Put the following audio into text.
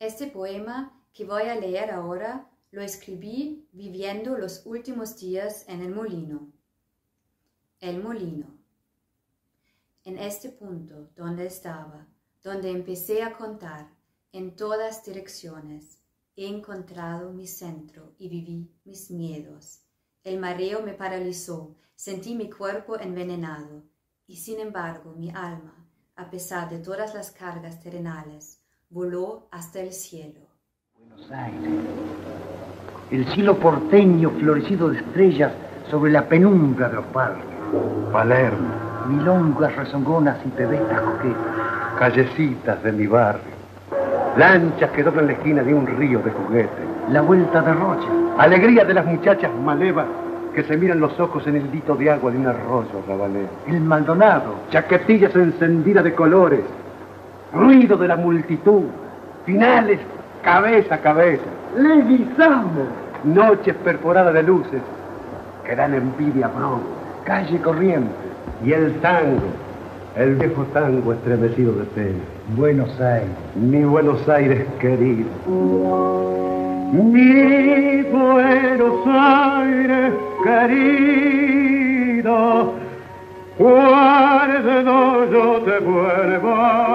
Este poema que voy a leer ahora lo escribí viviendo los últimos días en el molino. El molino. En este punto donde estaba, donde empecé a contar en todas direcciones, he encontrado mi centro y viví mis miedos. El mareo me paralizó, sentí mi cuerpo envenenado, y sin embargo mi alma, a pesar de todas las cargas terrenales, voló hasta el cielo. Buenos Aires, el cielo porteño florecido de estrellas sobre la penumbra de los parques. Palermo, Milongas rezongonas y pebetas coquetas. callecitas de mi barrio, lanchas que doblan la esquina de un río de juguete, La vuelta de Rocha. alegría de las muchachas malevas que se miran los ojos en el dito de agua de un arroyo rabalero, El Maldonado. chaquetillas encendidas de colores, ruido de la multitud, finales cabeza a cabeza, Leguizamo. noches perforadas de luces que dan envidia bronca, Calle Corrientes. y el tango, el viejo tango estremecido de pena. Buenos Aires. Mi Buenos Aires querido, mi Buenos Aires querido, cuando yo te vuelva